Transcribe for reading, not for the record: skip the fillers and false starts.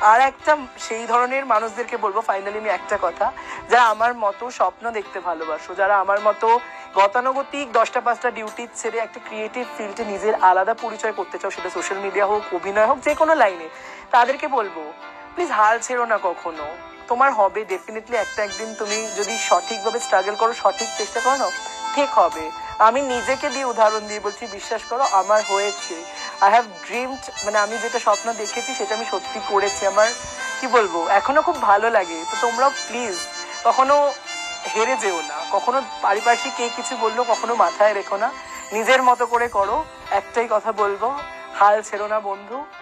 আর একটা সেই ধরনের মানুষদেরকে বলবো ফাইনালি আমি একটা কথা, যারা আমার মতো স্বপ্ন দেখতে ভালোবাসো, যারা আমার মতো গতানুগতিক 10টা-5টা ডিউটি ছেড়ে একটা ক্রিয়েটিভ ফিল্ডে নিজের আলাদা পরিচয় করতে চাও, সেটা সোশ্যাল মিডিয়া হোক, অভিনয় হোক, যে কোনো লাইনে, তাদেরকে বলবো প্লিজ হাল ছেড়ো না কখনো। তোমার হবে ডেফিনেটলি একটা একদিন, তুমি যদি সঠিকভাবে স্ট্রাগল করো, সঠিক চেষ্টা করো না, ঠিক হবে। আমি নিজেকে দিয়ে উদাহরণ দিয়ে বলছি, বিশ্বাস করো আমার হয়েছে। আই হ্যাভ ড্রিমড, মানে আমি যেটা স্বপ্ন দেখেছি সেটা আমি সত্যি করেছি। আমার কি বলবো, এখনো খুব ভালো লাগে। তো তোমরাও প্লিজ কখনো হেরে যেও না, কখনো পারিপার্শ্বিক কে কিছু বললো কখনো মাথায় রেখো না, নিজের মতো করে করো। একটাই কথা বলবো, হাল ছেড়ো না বন্ধু।